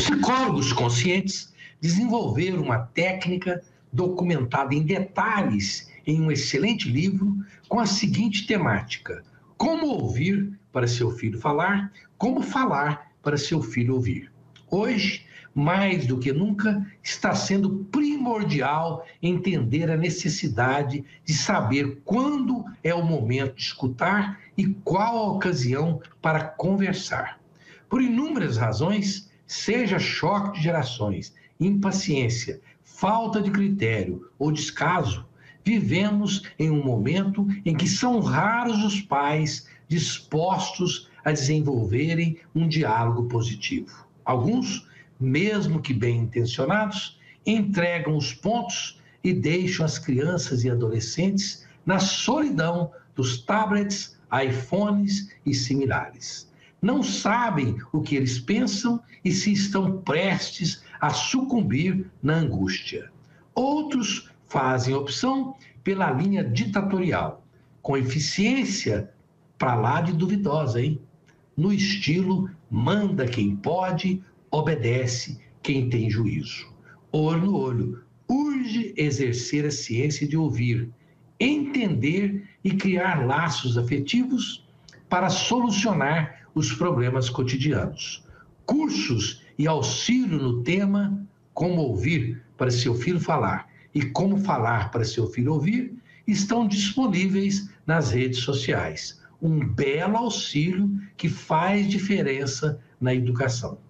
Psicólogos conscientes desenvolveram uma técnica documentada em detalhes em um excelente livro com a seguinte temática: como ouvir para seu filho falar, como falar para seu filho ouvir. Hoje, mais do que nunca, está sendo primordial entender a necessidade de saber quando é o momento de escutar e qual a ocasião para conversar. Por inúmeras razões, seja choque de gerações, impaciência, falta de critério ou descaso, vivemos em um momento em que são raros os pais dispostos a desenvolverem um diálogo positivo. Alguns, mesmo que bem intencionados, entregam os pontos e deixam as crianças e adolescentes na solidão dos tablets, iPhones e similares. Não sabem o que eles pensam e se estão prestes a sucumbir na angústia. Outros fazem opção pela linha ditatorial, com eficiência para lá de duvidosa, hein? No estilo, manda quem pode, obedece quem tem juízo. Olho no olho, urge exercer a ciência de ouvir, entender e criar laços afetivos para solucionar os problemas cotidianos. Cursos e auxílio no tema Como ouvir para seu filho falar e Como falar para seu filho ouvir estão disponíveis nas redes sociais. Um belo auxílio que faz diferença na educação.